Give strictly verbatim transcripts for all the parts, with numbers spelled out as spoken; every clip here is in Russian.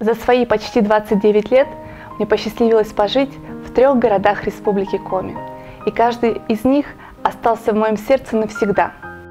За свои почти двадцать девять лет мне посчастливилось пожить в трех городах Республики Коми, и каждый из них остался в моем сердце навсегда.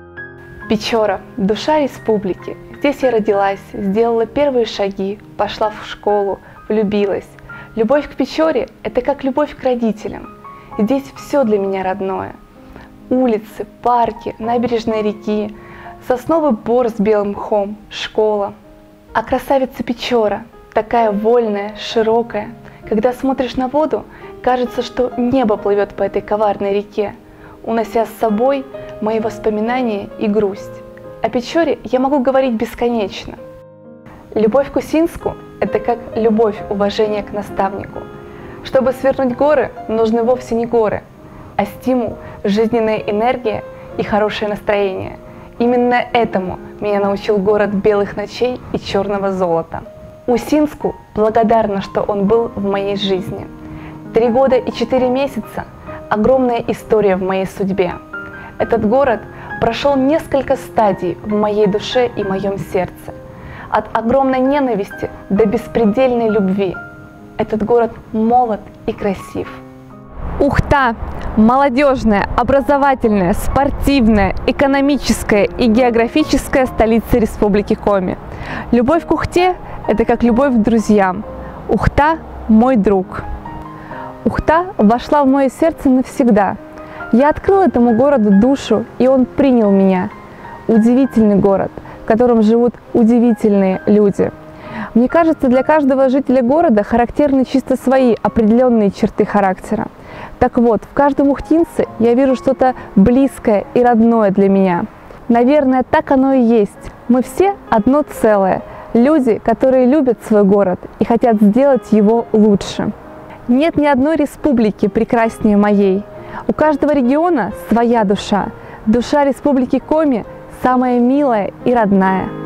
Печора – душа республики. Здесь я родилась, сделала первые шаги, пошла в школу, влюбилась. Любовь к Печоре – это как любовь к родителям. Здесь все для меня родное. Улицы, парки, набережные реки, сосновый бор с белым мхом, школа. А красавица Печора такая вольная, широкая. Когда смотришь на воду, кажется, что небо плывет по этой коварной реке, унося с собой мои воспоминания и грусть. О Печоре я могу говорить бесконечно. Любовь к Усинску – это как любовь, уважение к наставнику. Чтобы свернуть горы, нужны вовсе не горы, а стимул, жизненная энергия и хорошее настроение. Именно этому меня научил город белых ночей и черного золота. Усинску благодарна, что он был в моей жизни. Три года и четыре месяца – огромная история в моей судьбе. Этот город прошел несколько стадий в моей душе и моем сердце. От огромной ненависти до беспредельной любви. Этот город молод и красив. Ухта – молодежная, образовательная, спортивная, экономическая и географическая столица Республики Коми. Любовь к Ухте – это как любовь к друзьям. Ухта – мой друг. Ухта вошла в мое сердце навсегда. Я открыла этому городу душу, и он принял меня. Удивительный город, в котором живут удивительные люди. Мне кажется, для каждого жителя города характерны чисто свои определенные черты характера. Так вот, в каждом ухтинце я вижу что-то близкое и родное для меня. Наверное, так оно и есть. Мы все одно целое. Люди, которые любят свой город и хотят сделать его лучше. Нет ни одной республики прекраснее моей. У каждого региона своя душа. Душа Республики Коми самая милая и родная.